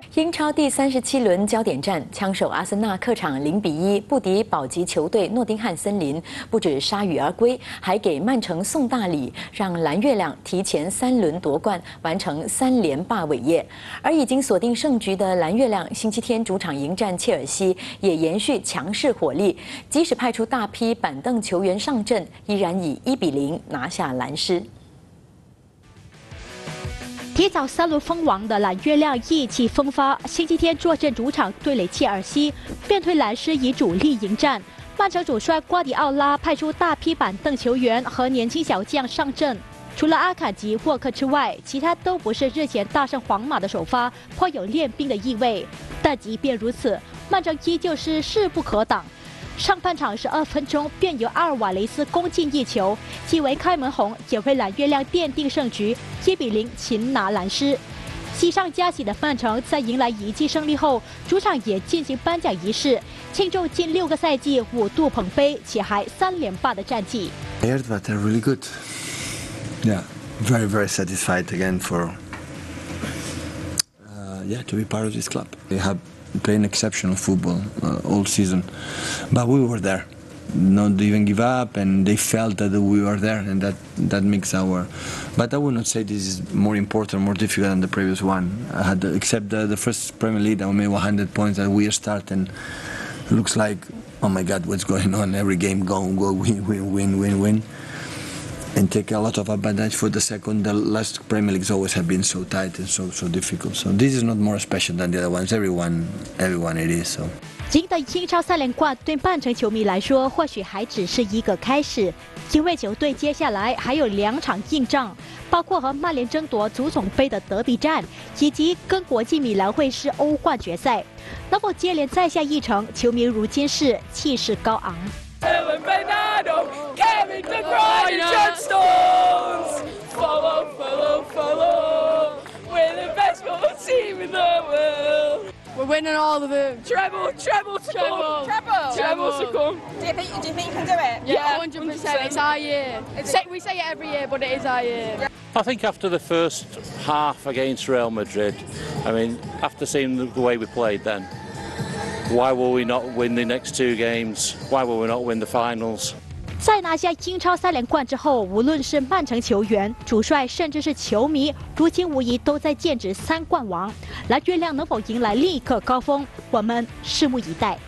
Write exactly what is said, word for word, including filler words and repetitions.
英超第三十七轮焦点战，枪手阿森纳客场零比一不敌保级球队诺丁汉森林，不止铩羽而归，还给曼城送大礼，让蓝月亮提前三轮夺冠，完成三连霸伟业。而已经锁定胜局的蓝月亮，星期天主场迎战切尔西，也延续强势火力，即使派出大批板凳球员上阵，依然以一比零拿下蓝狮。 提早三轮封王的蓝月亮意气风发，星期天坐镇主场对垒切尔西，便推蓝狮以主力迎战。曼城主帅瓜迪奥拉派出大批板凳球员和年轻小将上阵，除了阿坎吉、沃克之外，其他都不是日前大胜皇马的首发，颇有练兵的意味。但即便如此，曼城依旧是势不可挡。 上半场十二分钟便由阿尔瓦雷斯攻进一球，既为开门红，也为蓝月亮奠定胜局，一比零擒拿蓝狮。喜上加喜的曼城在迎来一记胜利后，主场也进行颁奖仪式，庆祝近六个赛季五度捧杯，且还三连霸的战绩。 I heard that they're really good. Yeah, very very satisfied again for uh, yeah to be part of this club. They have. Playing exceptional football uh, all season, but we were there, not even give up, and they felt that we were there, and that that makes our. But I would not say this is more important, more difficult than the previous one. I had except the, the first Premier League, I made one hundred points at weird start, and it looks like, oh my God, what's going on? Every game, go, go, win, win, win, win, win. And take a lot of advantage for the second. The last Premier Leagues always have been so tight and so so difficult. So this is not more special than the other ones. Everyone, everyone it is. So. 赢得英超三连冠对曼城球迷来说，或许还只是一个开始，因为球队接下来还有两场硬仗，包括和曼联争夺足总杯的德比战，以及跟国际米兰会师欧冠决赛。能否接连再下一城，球迷如今是气势高昂。 Kevin De Bruyne and John Stones! Follow, follow, follow! We're the best football team in the world! We're winning all of them! Treble, treble to treble, come! Treble! Treble to come! Do you think, do you think you can do it? Yeah, one hundred percent. It's our year. It's say, we say it every year, but it is our year. I think after the first half against Real Madrid, I mean, after seeing the way we played then, why will we not win the next two games? Why will we not win the finals? 在拿下英超三连冠之后，无论是曼城球员、主帅，甚至是球迷，如今无疑都在剑指三冠王。蓝月亮能否迎来另一个高峰？我们拭目以待。